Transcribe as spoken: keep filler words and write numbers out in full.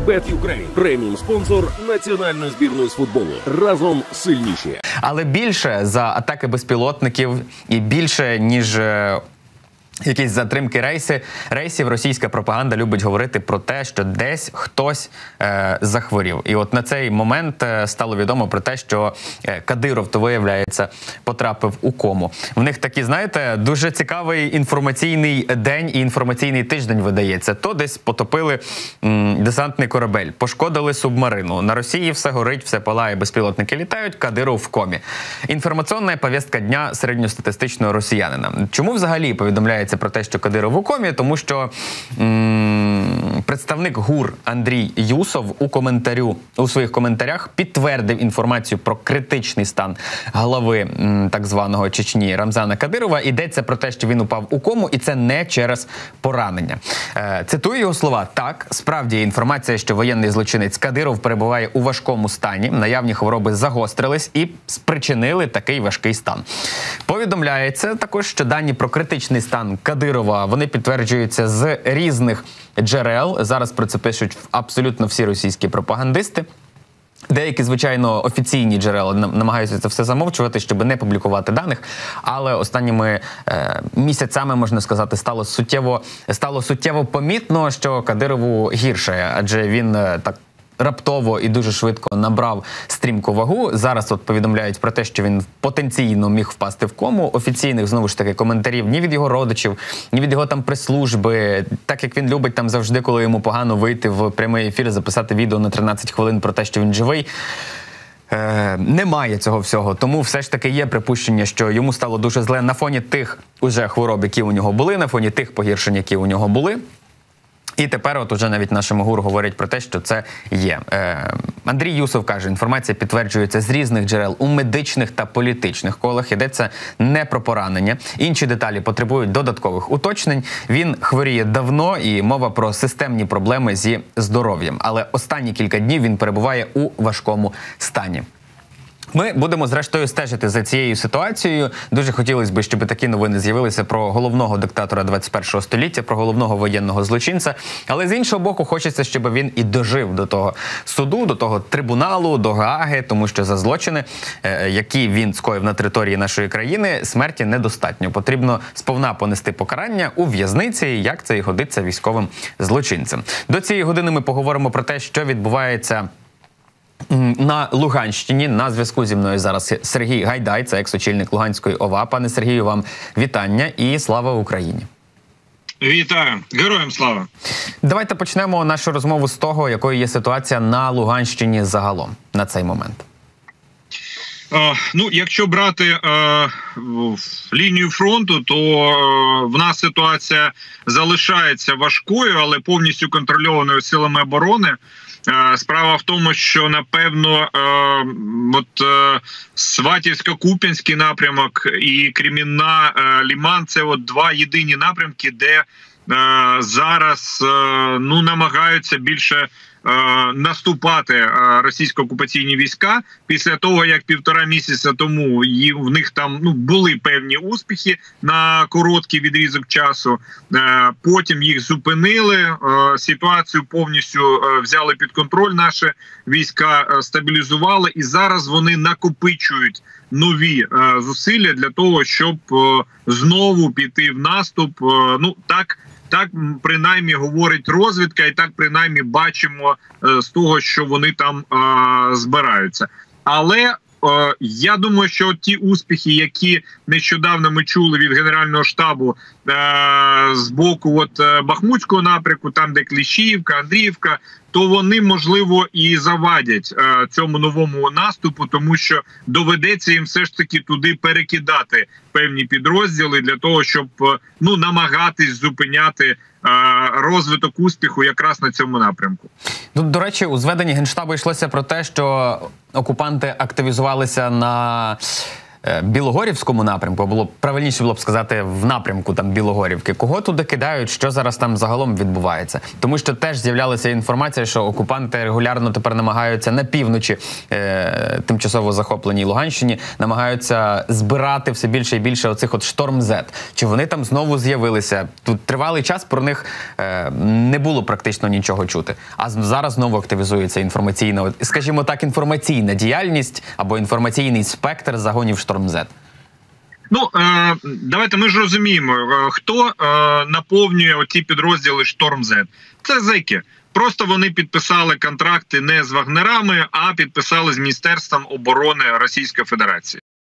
бет Юкрейн – преміум-спонсор національної збірної з футболу. Разом сильніші. Але більше за атаки безпілотників і більше, ніж якісь затримки рейси, рейсів, російська пропаганда любить говорити про те, що десь хтось е, захворів. І от на цей момент е, стало відомо про те, що е, Кадиров, то виявляється, потрапив у кому. В них такі, знаєте, дуже цікавий інформаційний день і інформаційний тиждень видається. То десь потопили м, десантний корабель, пошкодили субмарину. На Росії все горить, все палає, безпілотники літають, Кадиров в комі. Інформаційна повістка дня середньостатистичного росіянина. Чому взагалі повідомляє про те, що Кадиров у комі? Тому що м представник ГУР Андрій Юсов у коментарю, у своїх коментарях підтвердив інформацію про критичний стан глави м так званого Чечні Рамзана Кадирова. Йдеться про те, що він упав у кому, і це не через поранення. Е, цитую його слова. Так, справді є інформація, що воєнний злочинець Кадиров перебуває у важкому стані, наявні хвороби загострились і спричинили такий важкий стан. Повідомляється також, що дані про критичний стан Кадирова, вони підтверджуються з різних джерел. Зараз про це пишуть абсолютно всі російські пропагандисти. Деякі, звичайно, офіційні джерела намагаються це все замовчувати, щоб не публікувати даних, але останніми е, місяцями, можна сказати, стало суттєво, стало суттєво помітно, що Кадирову гірше, адже він е, так раптово і дуже швидко набрав стрімку вагу. Зараз от повідомляють про те, що він потенційно міг впасти в кому. Офіційних, знову ж таки, коментарів ні від його родичів, ні від його там прес-служби. Так як він любить там завжди, коли йому погано вийти в прямий ефір, записати відео на тринадцять хвилин про те, що він живий. Е, немає цього всього. Тому все ж таки є припущення, що йому стало дуже зле на фоні тих уже хвороб, які у нього були, на фоні тих погіршень, які у нього були. І тепер от уже навіть нашому ГУР говорять про те, що це є. Е, Андрій Юсов каже, інформація підтверджується з різних джерел у медичних та політичних колах. Йдеться не про поранення. Інші деталі потребують додаткових уточнень. Він хворіє давно і мова про системні проблеми зі здоров'ям. Але останні кілька днів він перебуває у важкому стані. Ми будемо, зрештою, стежити за цією ситуацією. Дуже хотілося б, щоб такі новини з'явилися про головного диктатора двадцять першого століття, про головного воєнного злочинця. Але з іншого боку, хочеться, щоб він і дожив до того суду, до того трибуналу, до Гааги, тому що за злочини, які він скоїв на території нашої країни, смерті недостатньо. Потрібно сповна понести покарання у в'язниці, як це і годиться військовим злочинцям. До цієї години ми поговоримо про те, що відбувається на Луганщині. На зв'язку зі мною зараз Сергій Гайдай, це екс-очільник Луганської ОВА. Пане Сергію, вам вітання і слава Україні. Вітаю. Героям слава. Давайте почнемо нашу розмову з того, якою є ситуація на Луганщині загалом на цей момент. Е, ну, якщо брати е, лінію фронту, то е, в нас ситуація залишається важкою, але повністю контрольованою силами оборони. Справа в тому, що, напевно, от Сватівсько-Куп'янський напрямок і Кремінна-Ліман – це от два єдині напрямки, де зараз ну, намагаються більше наступати російсько-окупаційні війська після того, як півтора місяця тому в них там ну, були певні успіхи на короткий відрізок часу. Потім їх зупинили, ситуацію повністю взяли під контроль, наші війська стабілізували, і зараз вони накопичують нові зусилля для того, щоб знову піти в наступ. Ну, так, Так, принаймні, говорить розвідка, і так, принаймні, бачимо е, з того, що вони там е, збираються. Але е, я думаю, що ті успіхи, які нещодавно ми чули від Генерального штабу е, з боку от, е, Бахмутського напрямку, там, де Кліщіївка, Андріївка, то вони, можливо, і завадять е, цьому новому наступу, тому що доведеться їм все ж таки туди перекидати певні підрозділи для того, щоб ну, намагатись зупиняти е, розвиток успіху якраз на цьому напрямку. До, до речі, у зведенні Генштабу йшлося про те, що окупанти активізувалися на Білогорівському напрямку, було правильніше було б сказати в напрямку там Білогорівки. Кого туди кидають, що зараз там загалом відбувається? Тому що теж з'являлася інформація, що окупанти регулярно тепер намагаються на півночі е, тимчасово захопленій Луганщині, намагаються збирати все більше і більше оцих от Шторм-Зет. Чи вони там знову з'явилися? Тут тривалий час про них е, не було практично нічого чути. А зараз знову активізується інформаційна, скажімо так, інформаційна діяльність або інформаційний спектр загонів Шторм-Зет. Ну, е, давайте, ми ж розуміємо, е, хто е, наповнює оті підрозділи Шторм-Зет. Це зеки. Просто вони підписали контракти не з вагнерами, а підписали з Міністерством оборони Російської Федерації.